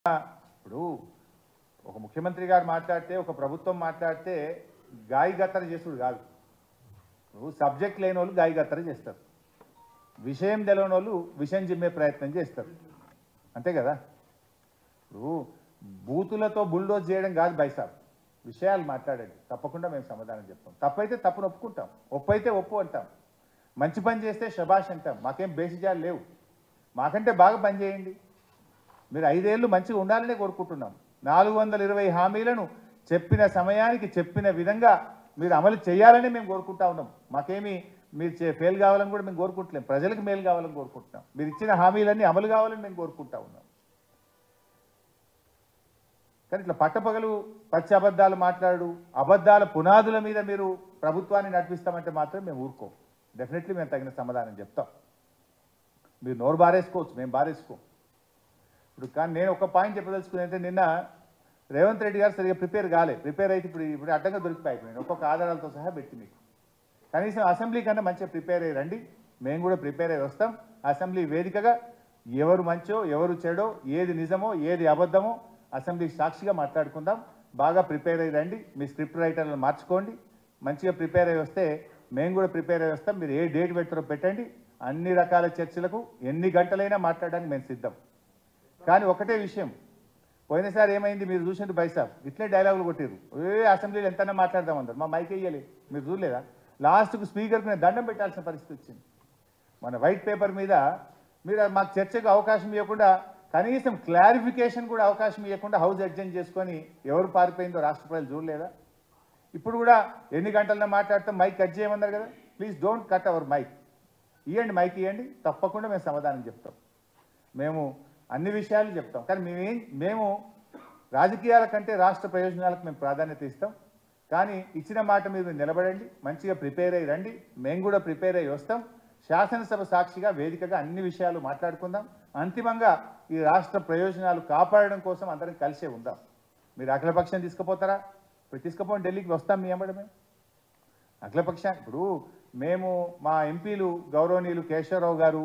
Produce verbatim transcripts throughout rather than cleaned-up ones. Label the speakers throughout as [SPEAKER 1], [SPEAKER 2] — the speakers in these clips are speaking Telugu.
[SPEAKER 1] ఇప్పుడు ఒక ముఖ్యమంత్రి గారు మాట్లాడితే ఒక ప్రభుత్వం మాట్లాడితే గాయగత్తర చేసుడు కాదు. నువ్వు సబ్జెక్ట్ లేని వాళ్ళు గాయగత్తర చేస్తారు, విషయం తెలియని వాళ్ళు విషయం జిమ్మే ప్రయత్నం చేస్తారు, అంతే కదా. ఇప్పుడు బూతులతో బుల్డోజ్ చేయడం కాదు బైసాబ్, విషయాలు మాట్లాడండి, తప్పకుండా మేము సమాధానం చెప్తాం. తప్పైతే తప్పును ఒప్పుకుంటాం, ఒప్పైతే ఒప్పు అంటాం, మంచి పని చేస్తే శబాష్ అంటాం. మాకేం బేసిజాలు లేవు, మాకంటే బాగా పని చేయండి. మీరు ఐదేళ్లు మంచిగా ఉండాలనే కోరుకుంటున్నాం. నాలుగు వందల ఇరవై హామీలను చెప్పిన సమయానికి చెప్పిన విధంగా మీరు అమలు చేయాలని మేము కోరుకుంటా ఉన్నాం. మాకేమి మీరు ఫెయిల్ కావాలని కూడా మేము కోరుకుంటలేం, ప్రజలకు మేలు కావాలని కోరుకుంటున్నాం. మీరు ఇచ్చిన హామీలన్నీ అమలు కావాలని మేము కోరుకుంటా ఉన్నాం. కానీ ఇట్లా పట్టపగలు పచ్చి అబద్ధాలు మాట్లాడు, అబద్ధాల పునాదుల మీద మీరు ప్రభుత్వాన్ని నడిపిస్తామంటే మాత్రం మేము ఊరుకోం. డెఫినెట్లీ మేము తగిన సమాధానం చెప్తాం. మీరు నోరు బారేసుకోవచ్చు, మేము బారేసుకోం. ఇప్పుడు కానీ నేను ఒక పాయింట్ చెప్పదలుచుకుని అంటే, నిన్న రేవంత్ రెడ్డి గారు సరిగ్గా ప్రిపేర్ కాలే. ప్రిపేర్ అయితే ఇప్పుడు ఇప్పుడు అడ్డంగా దొరికిపోయి నేను ఒక్కొక్క ఆధారాలతో సహా పెట్టి మీకు కనీసం అసెంబ్లీ కన్నా మంచిగా ప్రిపేర్ అయ్యి రండి, మేము కూడా ప్రిపేర్ అయ్యి వస్తాం. అసెంబ్లీ వేదికగా ఎవరు మంచో ఎవరు చెడో, ఏది నిజమో ఏది అబద్ధమో అసెంబ్లీ సాక్షిగా మాట్లాడుకుందాం. బాగా ప్రిపేర్ అయ్యి రండి, మీ స్క్రిప్ట్ రైటర్లను మార్చుకోండి, మంచిగా ప్రిపేర్ అయ్యి వస్తే మేము కూడా ప్రిపేర్ అయ్యి వస్తాం. మీరు ఏ డేట్ పెడతారో పెట్టండి, అన్ని రకాల చర్చలకు ఎన్ని గంటలైనా మాట్లాడడానికి మేము సిద్ధం. కానీ ఒకటే విషయం, పోయినసారి ఏమైంది మీరు చూసిండు బైసాబ్, ఇట్లే డైలాగులు కొట్టిరు, ఏ అసెంబ్లీలో ఎంతైనా మాట్లాడదాం అందరు, మా మైక్ వేయాలి, మీరు చూడలేదా? లాస్ట్కు స్పీకర్కి నేను దండం పెట్టాల్సిన పరిస్థితి వచ్చింది. మన వైట్ పేపర్ మీద మీరు మాకు చర్చకు అవకాశం ఇవ్వకుండా, కనీసం క్లారిఫికేషన్ కూడా అవకాశం ఇవ్వకుండా హౌస్ అడ్జెంట్ చేసుకొని ఎవరు పారిపోయిందో రాష్ట్ర ప్రజలు చూడలేదా? ఇప్పుడు కూడా ఎన్ని గంటలన్నా మాట్లాడతాం, మైక్ కట్ చేయమన్నారు కదా, please don't cut our mic, ఇవ్వండి మైక్ ఇవ్వండి, తప్పకుండా మేము సమాధానం చెప్తాం. మేము అన్ని విషయాలు చెప్తాం. కానీ మేమేం మేము రాజకీయాల కంటే రాష్ట్ర ప్రయోజనాలకు మేము ప్రాధాన్యత ఇస్తాం. కానీ ఇచ్చిన మాట మీద నిలబడండి, మంచిగా ప్రిపేర్ అయ్యి రండి, మేము కూడా ప్రిపేర్ అయ్యి వస్తాం. శాసనసభ సాక్షిగా వేదికగా అన్ని విషయాలు మాట్లాడుకుందాం. అంతిమంగా ఈ రాష్ట్ర ప్రయోజనాలు కాపాడడం కోసం అందరం కలిసే ఉందాం. మీరు అఖిలపక్షం తీసుకుపోతారా? ఇప్పుడు తీసుకుపోయి ఢిల్లీకి వస్తాం మీ వెంబడి మేము. అఖిలపక్షం ఇప్పుడు మేము మా ఎంపీలు గౌరవనీయులు కేశవరావు గారు,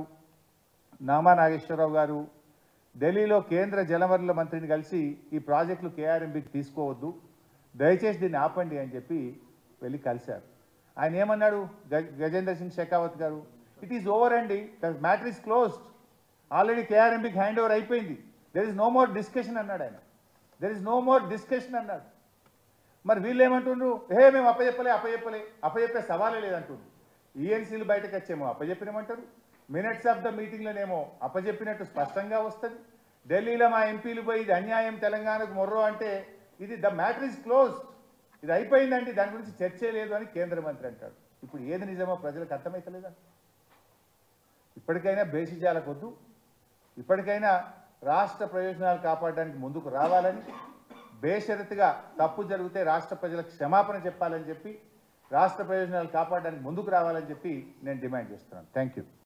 [SPEAKER 1] నామా నాగేశ్వరరావు గారు ఢిల్లీలో కేంద్ర జలవనరుల మంత్రిని కలిసి ఈ ప్రాజెక్టులు కేఆర్ఎంబీకి తీసుకోవద్దు, దయచేసి దీన్ని ఆపండి అని చెప్పి వెళ్ళి కలిశారు. ఆయన ఏమన్నాడు గజేంద్ర సింగ్ షెకావత్ గారు, ఇట్ ఈజ్ ఓవర్ అండి, the matter is closed, already కేఆర్ఎంబీకి హ్యాండ్ ఓవర్ అయిపోయింది, there is no more discussion అన్నాడు ఆయన. There is no more discussion అన్నాడు. మరి వీళ్ళు ఏమంటుండ్రు, హే మేము అప్పచెప్పలే అప్పచెప్పలే అప్పచెప్పే సవాలే లేదంటుండ్రు. ఈఎన్సీలు బయటకు వచ్చేమో అప్పచెప్పినమంటారు, మినిట్స్ ఆఫ్ ద మీటింగ్లోనేమో అప్పచెప్పినట్టు స్పష్టంగా వస్తుంది. ఢిల్లీలో మా ఎంపీలు పోయి ఇది అన్యాయం తెలంగాణకు మొర్రో అంటే ఇది ద మ్యాటర్ ఈజ్ క్లోజ్డ్, ఇది అయిపోయిందండి, దాని గురించి చర్చే లేదు అని కేంద్ర మంత్రి అంటాడు. ఇప్పుడు ఏది నిజమో ప్రజలకు అర్థమవుతలేదా? ఇప్పటికైనా బేసిజాలకు వద్దు, ఇప్పటికైనా రాష్ట్ర ప్రయోజనాలు కాపాడడానికి ముందుకు రావాలని, బేషరతుగా తప్పు జరిగితే రాష్ట్ర ప్రజలకు క్షమాపణ చెప్పాలని చెప్పి, రాష్ట్ర ప్రయోజనాలు కాపాడడానికి ముందుకు రావాలని చెప్పి నేను డిమాండ్ చేస్తున్నాను. Thank you.